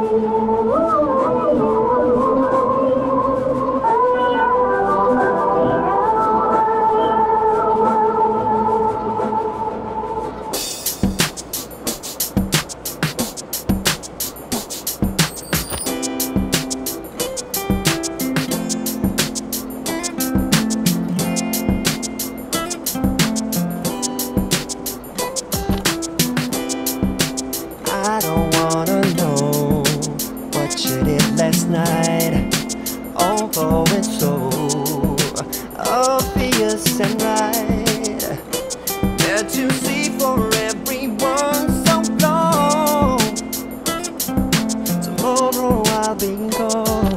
I don't wanna know what you did last night, although it's so obvious and right that you see for everyone so long. Tomorrow I'll be gone.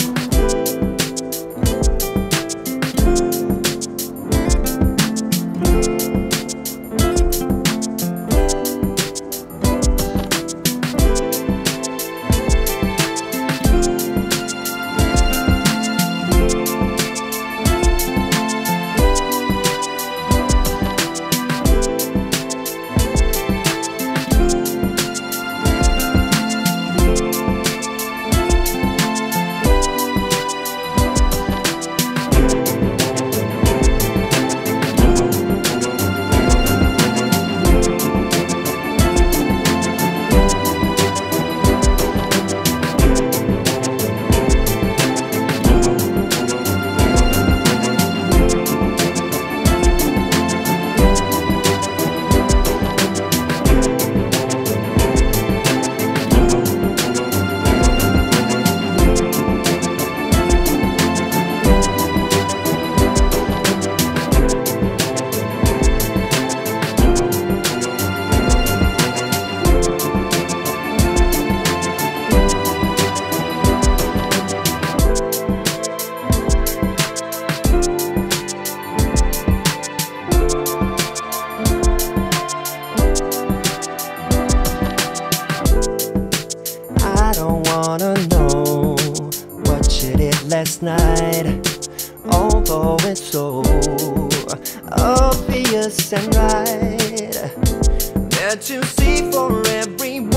I don't wanna know what you did last night, although it's so obvious and right that you see for everyone